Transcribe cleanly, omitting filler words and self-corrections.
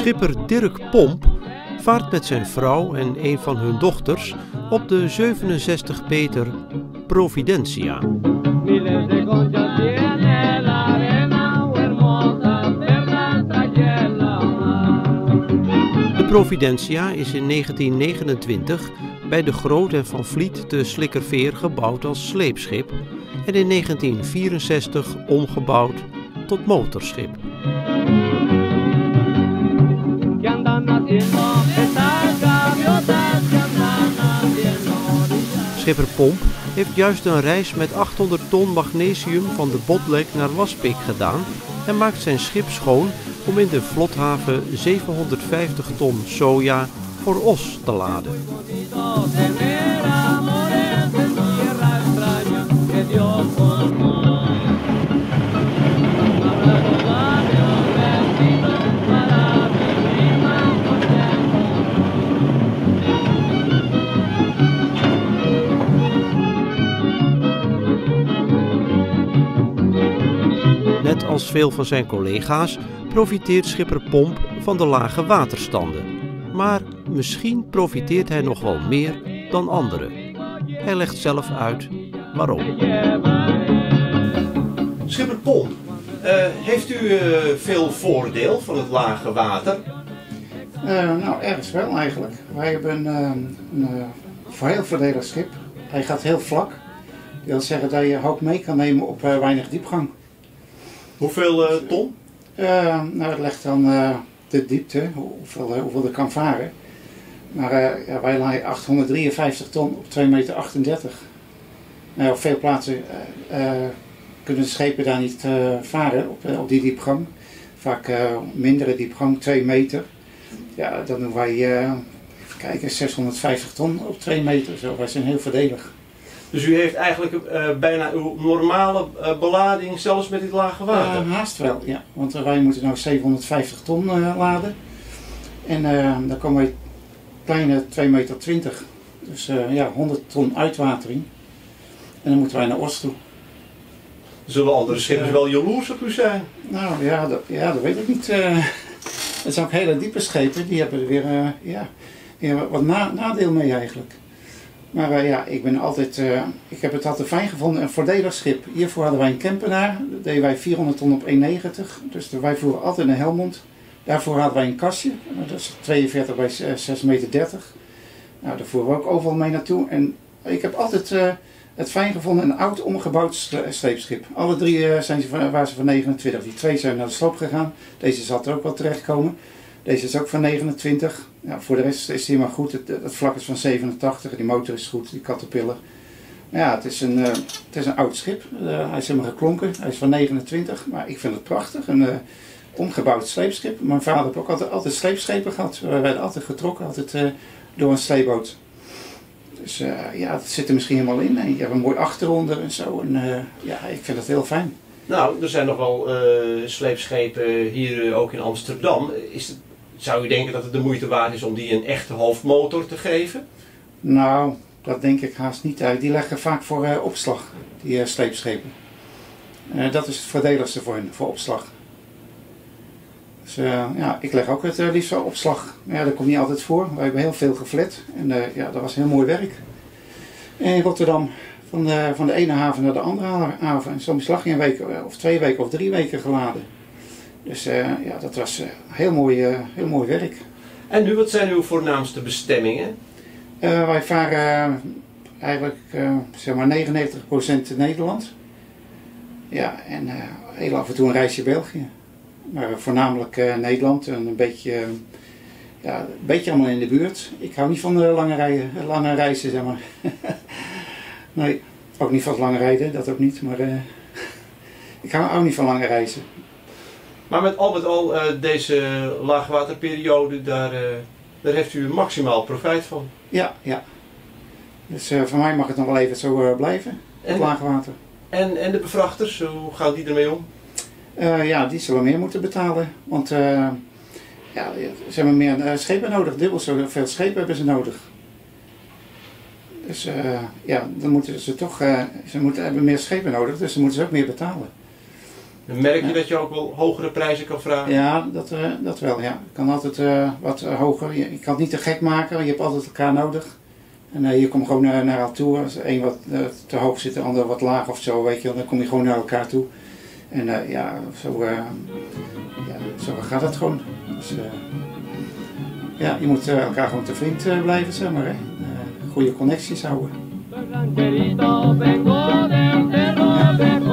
Schipper Dirk Pomp vaart met zijn vrouw en een van hun dochters op de 67 meter Providentia. De Providentia is in 1929 bij de Groot en Van Vliet te Slikkerveer gebouwd als sleepschip en in 1964 omgebouwd tot motorschip. Schipper Pomp heeft juist een reis met 800 ton magnesium van de Botlek naar Waspik gedaan en maakt zijn schip schoon om in de vlothaven 750 ton soja voor os te laden. Net als veel van zijn collega's profiteert schipper Pomp van de lage waterstanden. Maar misschien profiteert hij nog wel meer dan anderen. Hij legt zelf uit waarom. Schipper Pomp, heeft u veel voordeel van het lage water? Nou, ergens wel eigenlijk. Wij hebben een heel voordelig schip. Hij gaat heel vlak. Dat wil zeggen dat je hoop mee kan nemen op weinig diepgang. Hoeveel ton? Nou, het legt dan de diepte, hoeveel er kan varen. Maar ja, wij laaien 853 ton op 2,38 meter. Nou, op veel plaatsen kunnen de schepen daar niet varen op die diepgang. Vaak mindere diepgang, 2 meter. Ja, dan doen wij, even kijken, 650 ton op 2 meter. Zo, wij zijn heel voordelig. Dus u heeft eigenlijk bijna uw normale belading, zelfs met dit lage water? Haast wel, ja. Want wij moeten nou 750 ton laden. En dan komen wij kleine 2,20 meter. Dus ja, 100 ton uitwatering. En dan moeten wij naar Oost toe. Zullen andere schippers wel jaloers op u zijn? Nou ja, dat weet ik niet. Het zijn ook hele diepe schepen, die hebben er weer die hebben wat nadeel mee eigenlijk. Maar ja, ik heb het altijd fijn gevonden, een voordelig schip. Hiervoor hadden wij een campenaar, dat deden wij 400 ton op 1,90. Dus wij voeren altijd naar Helmond. Daarvoor hadden wij een kastje, dat is 42 bij 6,30 meter. Nou, daar voeren we ook overal mee naartoe. En ik heb altijd het fijn gevonden, een oud omgebouwd sleepschip. Alle drie waren ze van 29. Die 2 zijn naar de sloop gegaan. Deze zal er ook wel terechtkomen. Deze is ook van 29. Ja, voor de rest is die maar goed. Het vlak is van 87. Die motor is goed, die Caterpillar. Ja, het is een oud schip. Hij is helemaal geklonken. Hij is van 29. Maar ik vind het prachtig. Een omgebouwd sleepschip. Mijn vader heeft ook altijd sleepschepen gehad. We werden altijd getrokken. Altijd door een sleepboot. Dus ja, dat zit er misschien helemaal in. En je hebt een mooi achteronder en zo. En ja, ik vind het heel fijn. Nou, er zijn nog wel sleepschepen hier ook in Amsterdam. Zou u denken dat het de moeite waard is om die een echte hoofdmotor te geven? Nou, dat denk ik haast niet. Die leggen vaak voor opslag, die sleepschepen. Dat is het voordeligste voor hen, voor opslag. Dus ja, ik leg ook het liefst voor opslag. Maar ja, dat komt niet altijd voor. We hebben heel veel geflet en ja, dat was heel mooi werk. In Rotterdam, van de ene haven naar de andere haven. En soms lag je een week of 2 weken of 3 weken geladen. Dus ja, dat was heel mooi werk. En nu, wat zijn uw voornaamste bestemmingen? Wij varen eigenlijk zeg maar 99% Nederland. Ja, en heel af en toe een reisje België. Maar voornamelijk Nederland en een beetje allemaal in de buurt. Ik hou niet van lange reizen, zeg maar. Nee, ook niet van lange rijden, dat ook niet. Maar ik hou niet van lange reizen. Maar met al deze laagwaterperiode, daar heeft u maximaal profijt van? Ja, ja. Dus voor mij mag het nog wel even zo blijven, het laagwater. En de bevrachters, hoe gaan die ermee om? Ja, die zullen meer moeten betalen. Want ja, ze hebben meer schepen nodig, dubbel zoveel schepen hebben ze nodig. Dus ja, dan moeten ze toch, hebben meer schepen nodig, dus dan moeten ze ook meer betalen. Dan merk je dat je ook wel hogere prijzen kan vragen? Ja, dat wel. Ja. Ik kan altijd wat hoger. Je kan het niet te gek maken, want je hebt altijd elkaar nodig. En je komt gewoon naar elkaar toe. Als één wat te hoog zit, de ander wat laag of zo, weet je, dan kom je gewoon naar elkaar toe. En zo gaat het gewoon. Dus, je moet elkaar gewoon te vriend blijven, zeg maar. Hè. Goede connecties houden.